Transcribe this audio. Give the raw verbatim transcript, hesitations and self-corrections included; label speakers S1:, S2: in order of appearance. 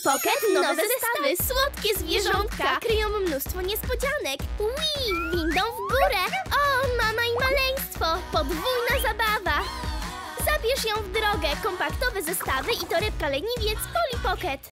S1: Pocket nowe zestawy. Słodkie zwierzątka kryją mnóstwo niespodzianek. Ui, windą w górę. O, mama i maleństwo. Podwójna zabawa. Zabierz ją w drogę. Kompaktowe zestawy i torebka leniwiec Polly Pocket.